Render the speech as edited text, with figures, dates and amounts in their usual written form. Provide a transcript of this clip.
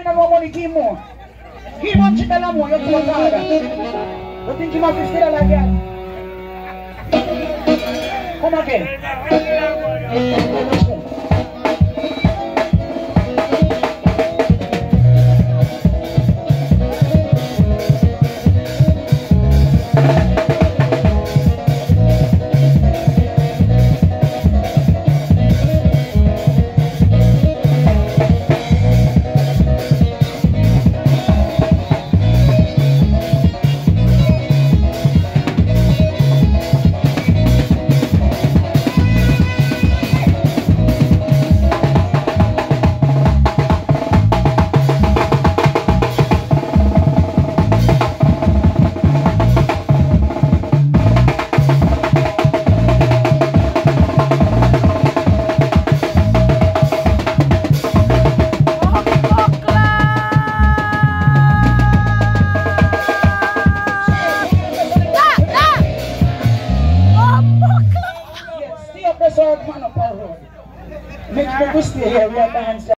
na money, give more. Give one chicken more, you're too hard. You think you must stay like that? Come again. Make sure we stay here, we are dancing.